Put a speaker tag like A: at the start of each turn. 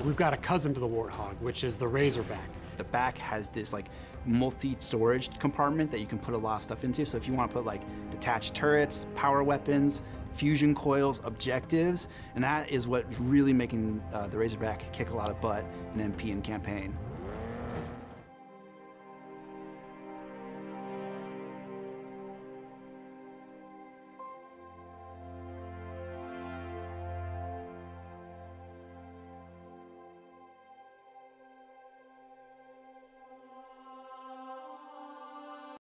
A: We've got a cousin to the Warthog, which is the Razorback.
B: The back has this like multi-storage compartment that you can put a lot of stuff into. So if you want to put like detached turrets, power weapons, fusion coils, objectives, and that is what really making the Razorback kick a lot of butt in MP and campaign.